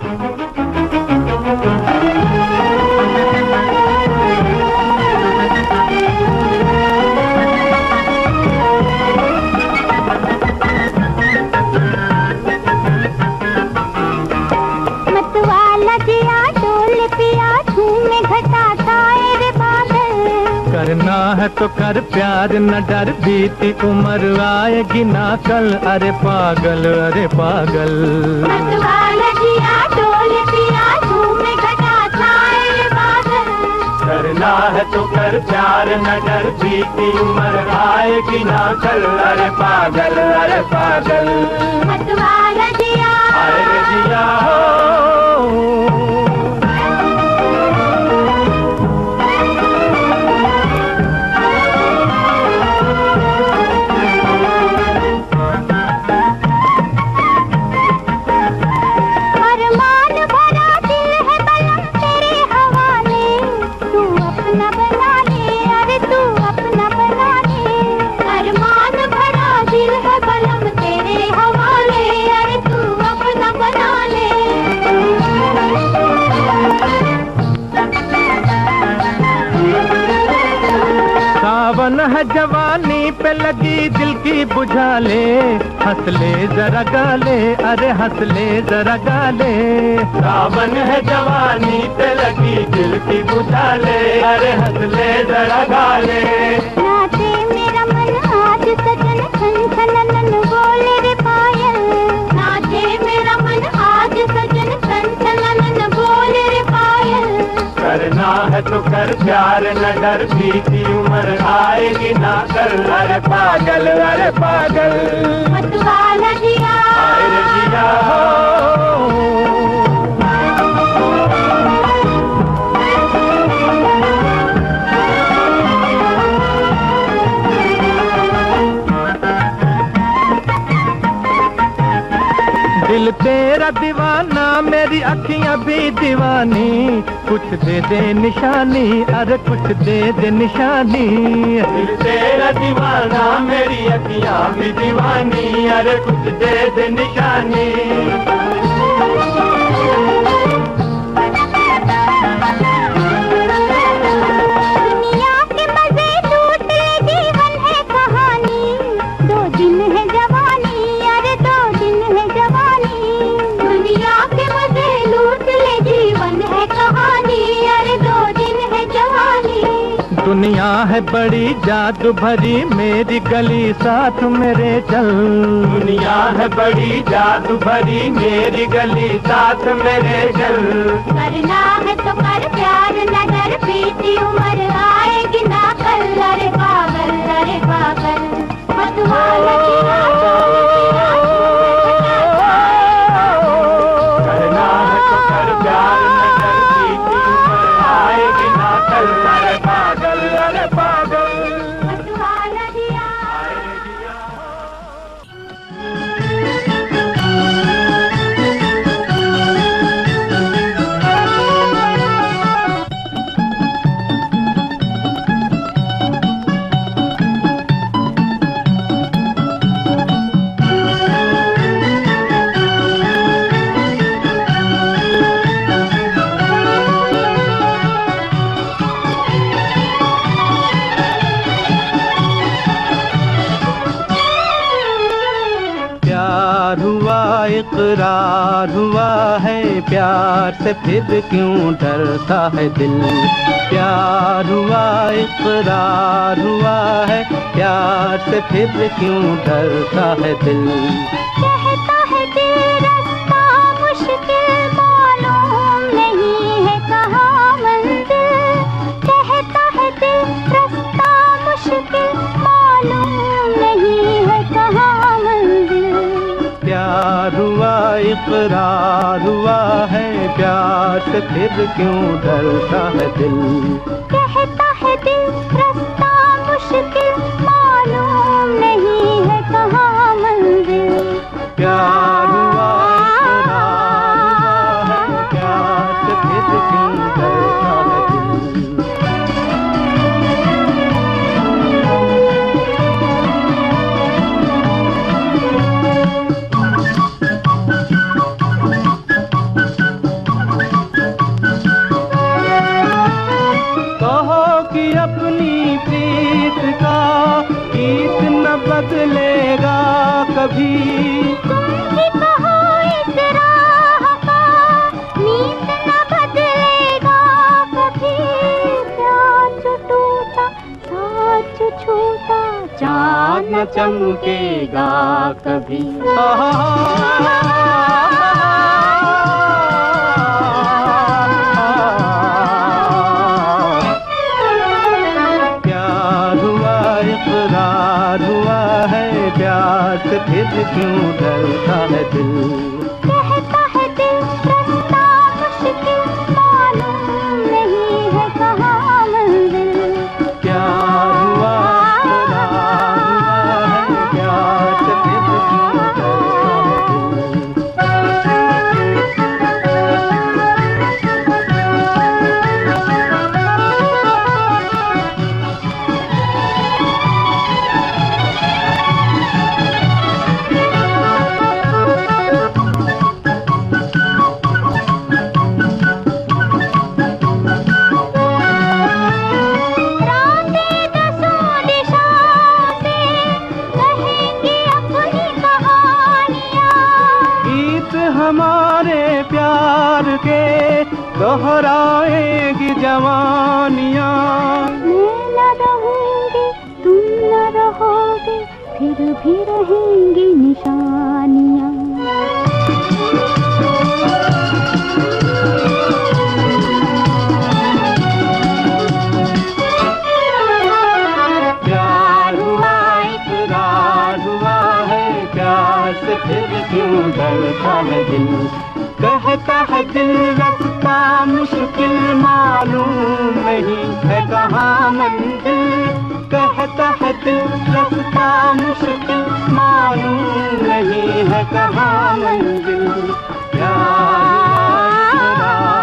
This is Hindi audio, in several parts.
करना है तो कर प्यार न डर, बीती उम्र आएगी ना कल। अरे पागल अरे पागल, करना है तो कर प्यार न डर, बीती उम्र आएगी ना कल। अरे पागल अरे पागल, अरे जिया हो। सावन है जवानी पे लगी दिल की बुझा ले, हंस ले जरा गाले, अरे हंस ले जरा गाले। सावन है जवानी पे लगी दिल की बुझा ले, अरे हंस ले जरा गाले। नाचे मेरा मन आज सजन छन छन बोले रे पायल, नाचे मेरा मन आज सजन छन छन बोले रे पायल। करना है तो कर प्यार न डर, बीती उम्र आएगी ना कल। अरे पागल अरे पागल, मतवाला जिया, अरे जिया हो। दिल तेरा दीवाना, मेरी अखियां भी दीवानी, कुछ दे दे निशानी, अरे कुछ दे दे निशानी। दिल तेरा दीवाना, मेरी अखियां भी दीवानी, अरे कुछ दे दे निशानी। दुनिया के मजे लूट ले, जीवन है कहानी, 2 दिन है जवानी, अरे 2 दिन है जवानी। दुनिया के मजे लूट ले, जीवन है कहानी, अरे 2 दिन है जवानी। दुनिया है बड़ी जादू भरी, मेरी गली साथ मेरे चल। दुनिया है बड़ी जादू भरी, मेरी गली साथ मेरे चल। करना है तो कर प्यार न डर, बीती उम्र आएगी ना कल। अरे पागल अरे पागल, मतवाला जिया, करना है तो कर प्यार न डर, बीती उम्र आएगी ना कल। अरे पागल अरे पागल, मतवाला जिया। प्यार हुआ इकरार हुआ है, प्यार से फिर क्यों डरता है दिल। प्यार हुआ इकरार हुआ है, प्यार से फिर क्यों डरता है दिल। कहता है दिल रास्ता मुश्किल, मालूम नहीं है कहाँ मंजिल। कहता है दिल रास्ता मुश्किल, मालूम नहीं है कहाँ मंजिल। प्यार हुआ इकरार हुआ है, प्यार से फिर क्यों डरता है दिल। कहता है दिल रास्ता मुश्किल, मालूम नहीं है कहाँ मंजिल। प्यार हुआ इकरार हुआ है, प्यार से फिर क्यों डरता है दिल। चमकेगा कभी। प्यार हुआ इकरार हुआ है, प्यार से फिर क्यों डरता है दिल। कहता है दिल रास्ता मुश्किल, मालूम नहीं है कहाँ मंजिल। प्यार हुआ इकरार हुआ है, प्यार से फिर क्यों डरता है हमारे प्यार के दोहराएगी जवानियाँ। मैं न रहूंगी तुम न रहोगे, फिर भी रहेंगी निशानियाँ। प्यार हुआ इकरार हुआ है, प्यार से फिर क्यों डरता है दिल। कहता है दिल रास्ता मुश्किल, मालूम नहीं है कहाँ मंजिल। कहता है दिल रास्ता मुश्किल, मालूम नहीं है कहाँ मंजिल। प्यार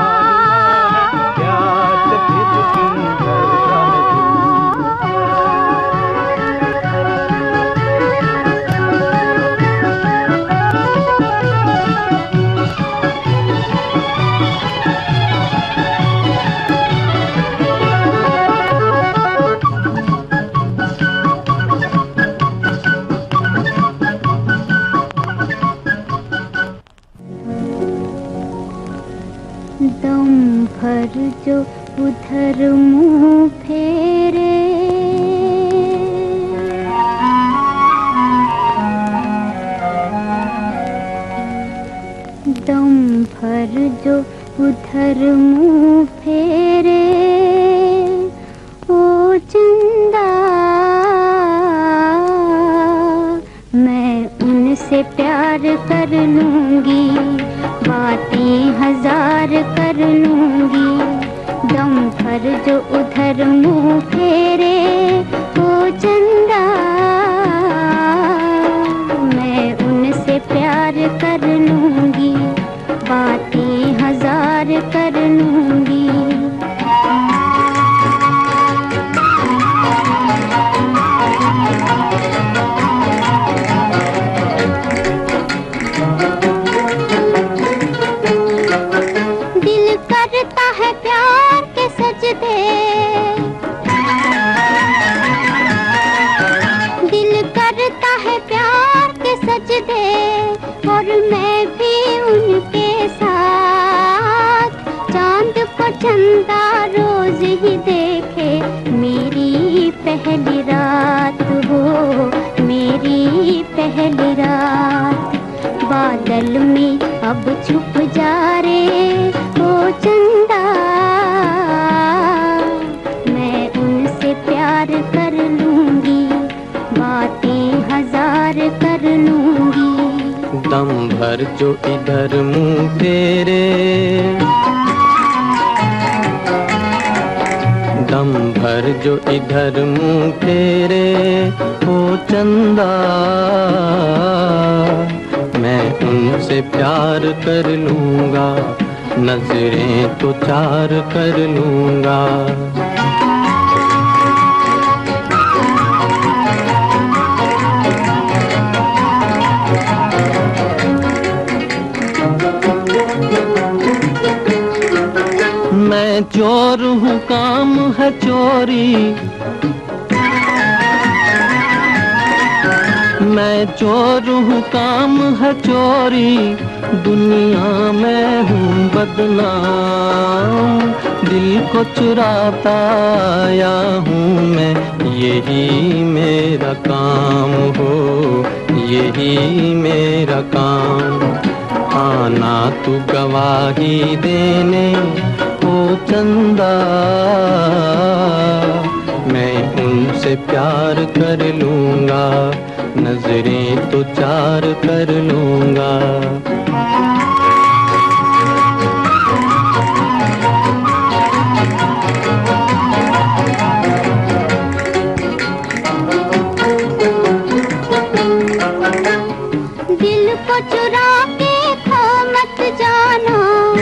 प्यार से फिर क्यों डरता है दम भर जो उधर मुँह फेरे, दम भर जो उधर मुँह फेरे, ओ चंदा मैं उनसे प्यार कर लूँगी, बातें हजार कर लूँगी। दम भर जो उधर मुँह फेरे, ओ चंदा मैं उनसे प्यार कर लूँगी, बातें हजार कर लूँगी। करता है प्यार के सजदे, दिल करता है प्यार के सजदे, और मैं भी उनके साथ। चांद को चंदा रोज ही देखे, मेरी पहली रात हो, मेरी पहली रात। बादल में अब छुप जा रे, ओ चंदा मैं उनसे प्यार कर लूँगी, बातें हजार कर लूँगी। दम भर जो इधर मुँह फेरे, दम भर जो इधर मुँह फेरे, ओ चंदा मैं उनसे प्यार कर लूँगा, नजरें तो चार कर लूँगा। मैं चोर हूँ काम है चोरी, मैं चोर हूँ काम है चोरी, दुनिया में हूँ बदनाम, दिल को चुराता आया हूँ मैं, यही मेरा काम हो, यही मेरा काम। आना तू गवाही देने ओ चंदा, मैं उनसे प्यार कर लूँगा, नजरें तो चार कर लूँगा। दिल को चुरा के खो मत जाना,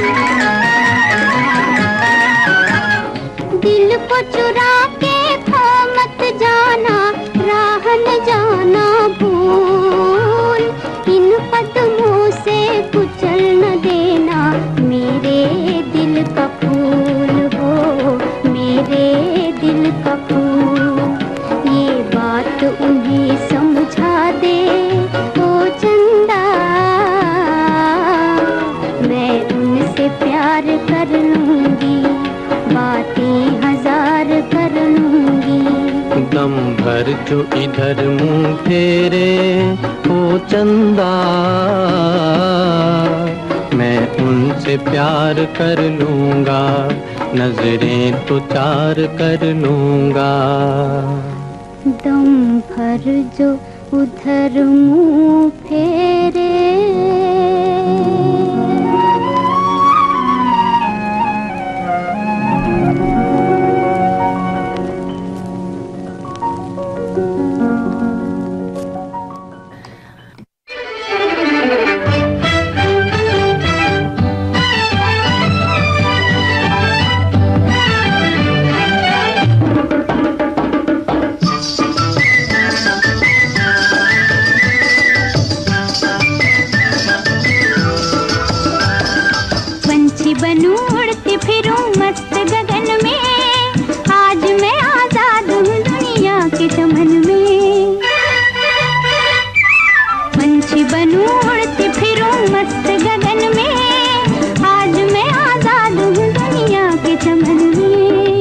दिल को चुरा के खो मत जाना, राह न जाना भूल, इन कदमों से कुचल न देना मेरे दिल का फूल हो, मेरे दिल का फूल। ये बात उन्हें समझा दे ओ चंदा, मैं उनसे प्यार कर लूंगी, बातें हजार कर लूंगी। दम भर जो इधर मुंह फेरे ओ चंदा, मैं उनसे प्यार कर लूंगा, नजरें तो चार कर लूंगा। दम भर जो उधर मुंह फेरे, बनूं उड़ती फिरूं मस्त गगन में, आज मैं आजाद हूँ दुनिया के चमन में। पंछी बनूं उड़ती फिरूं मस्त गगन में, आज मैं आजाद हूँ दुनिया के चमन में।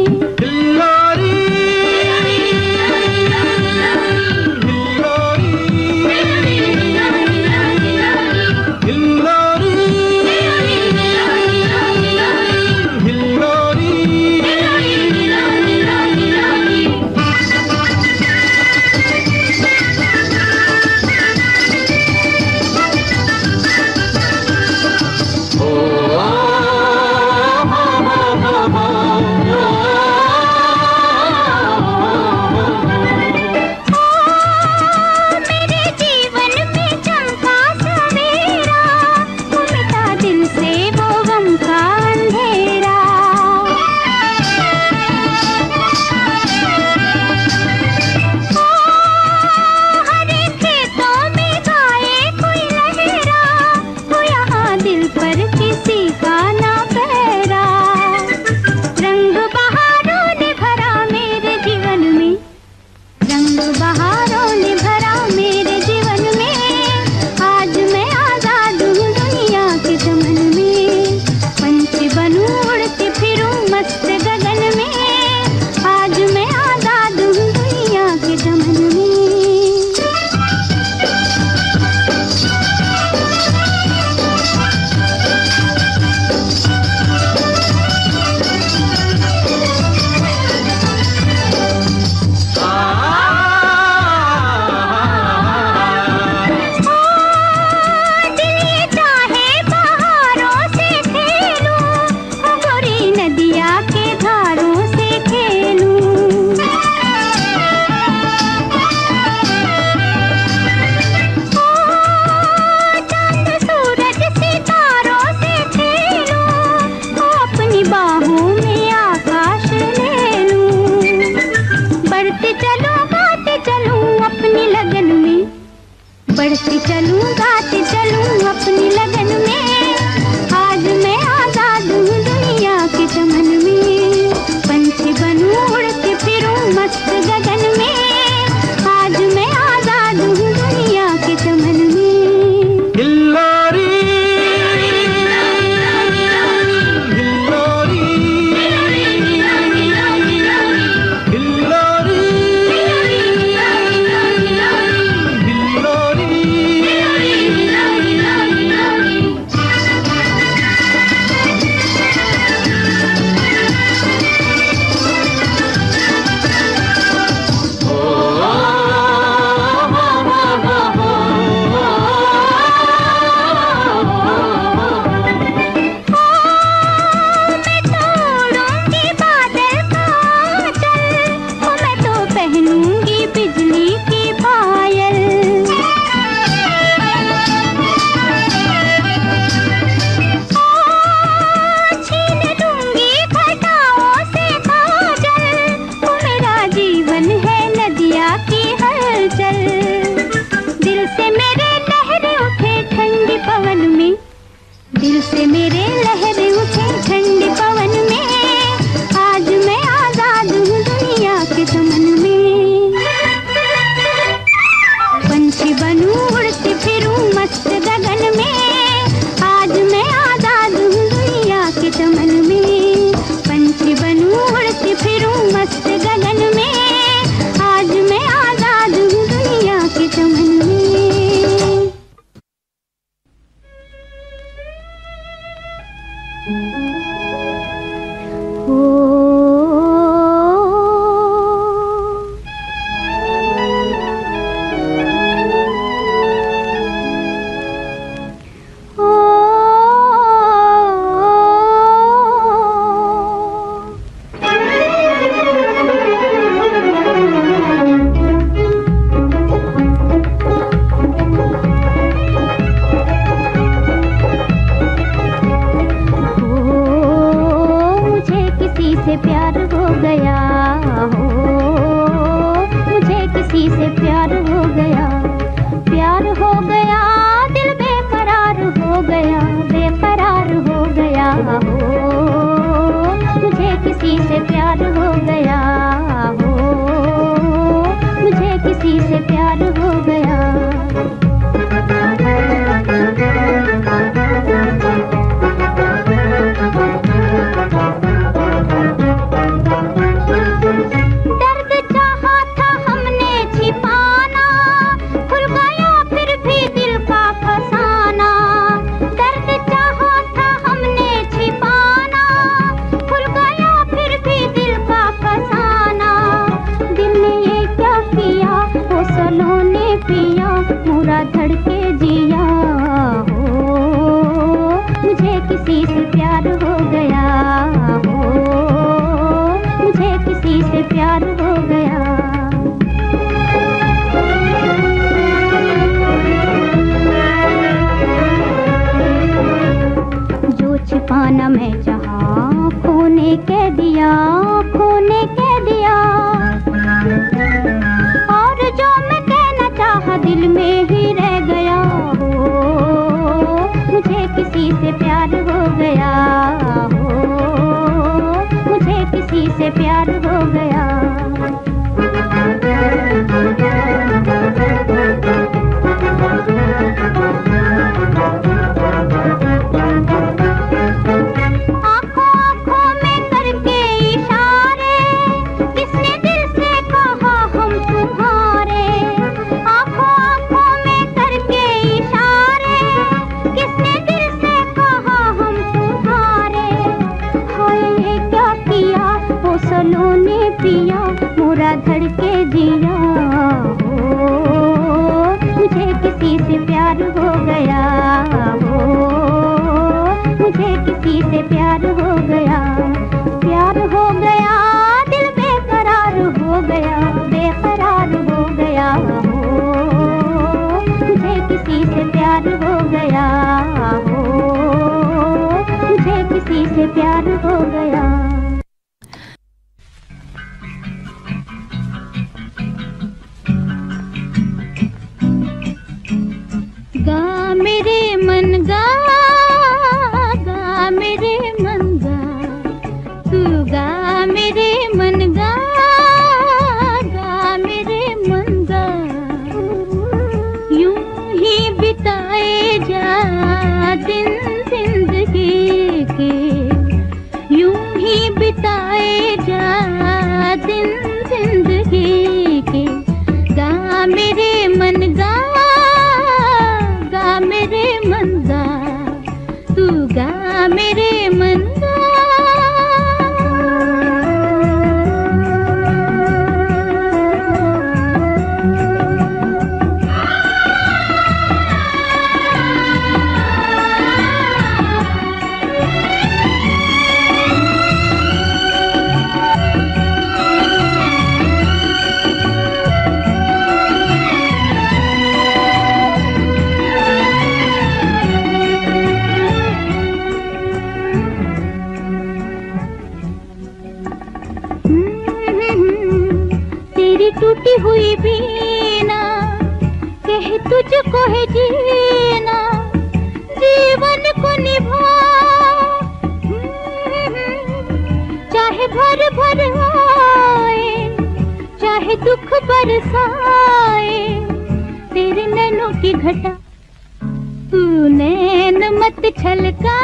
बढ़ती चलूं गाती चलूं अपनी लगन में, आज मैं आजाद हूँ दुनिया के चमन में। पंछी बनूं उड़ती फिरूं मस्त गगन में, आज मैं आजाद हूँ दुनिया के चमन में। हिल्लोरी दिल से मेरे लहर उठे ठंडे पवन में, आज मैं आजाद हूँ दुनिया के चमन में। पंछी बनूं उड़ती फिरूं मस्त गगन में, आज मैं आजाद हूँ दुनिया के चमन में। पंछी बनूं उड़ती फिरूं मस्त गगन में, आज मैं आजाद हूँ दुनिया के चमन में। टूटी हुई बीना कहे तुझको है जीना, जीवन को निभा, चाहे भर भर आए, चाहे दुख बरसाए, तेरे नैनों की घटा तू नैन मत छलका,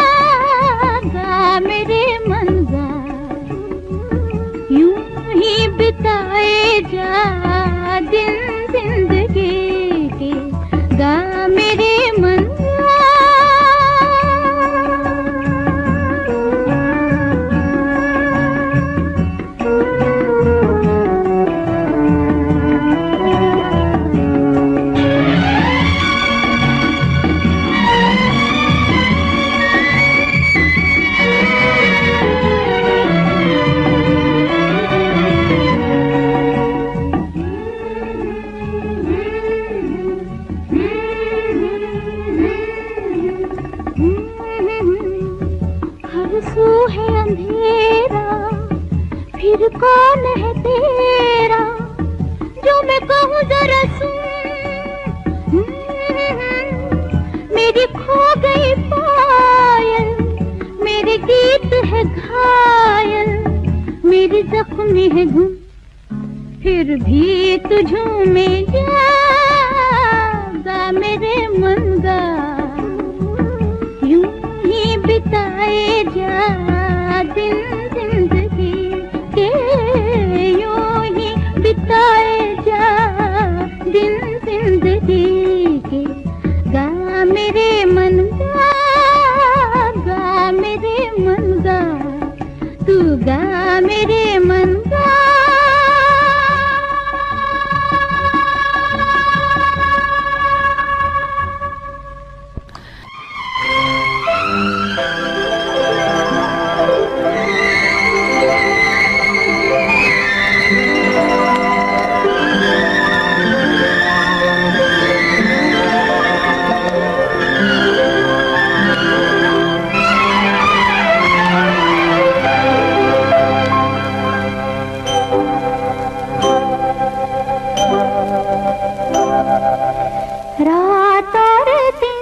गा मेरे मन गा, यूं ही बिताए जा दिन जिंदगी के, गा मेरे मन गा। है अंधेरा फिर कौन है तेरा, जो मैं कहूँ जरा सुन, मेरी खो गई पायल, मेरे गीत है घायल, मेरी जख्मी है घुम, फिर भी तू झूमे जा, गा मेरे मन गा, यूं ही बिताए जा दिन जिंदगी के, यूं ही बिताए जा दिन जिंदगी के, गा मेरे मन गा, गा मेरे मन गा, तू गा मेरे मन गा। रात और दिन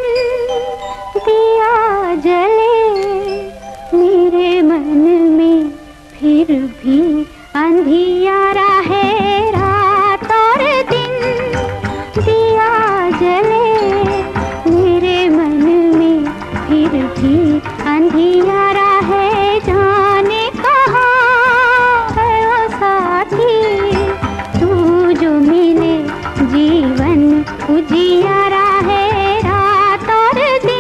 दिया जले मेरे मन में, फिर भी अंधियारा है, रात और दिन दिया जले मेरे मन में, फिर भी अंधियारा है, जाने कहाँ है वो साथी, तू जो मिले जीवन उजियारा है, रात और दिन।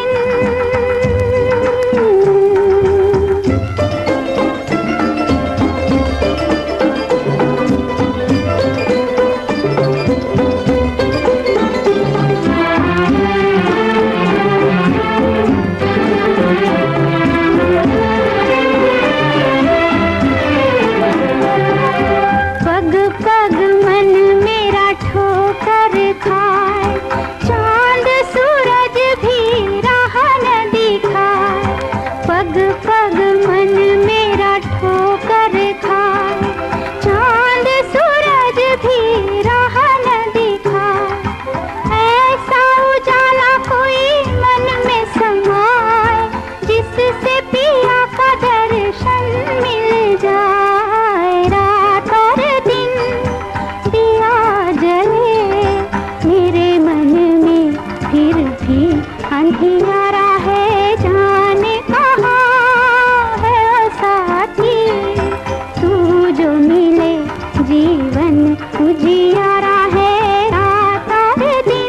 पग पग मन मेरा ठोकर खाए, चांद सूरज भी राह न दिखाए, पग पग मन मेरा ठोकर खाए, चांद सूरज भी राह न दिखाए, ऐसा उजाला कोई मन में समाए, जिससे पिया का दर्शन मिल जाए, रात और दिन दिया जले मेरे मन में, फिर भी अंधियारा है, जाने कहाँ है वो साथी, तू जो मिले जीवन उजियारा है, रात और दिन।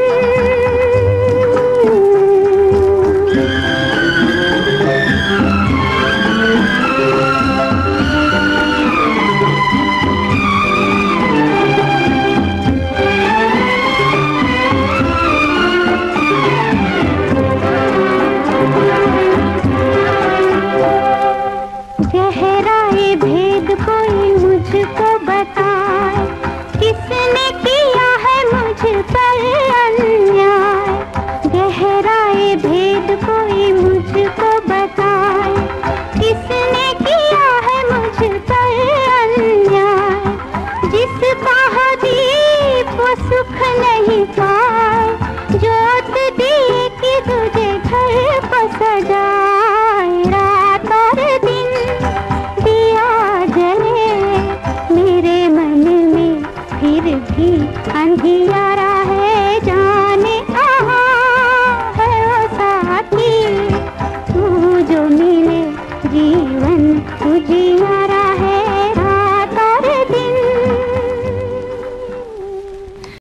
नहीं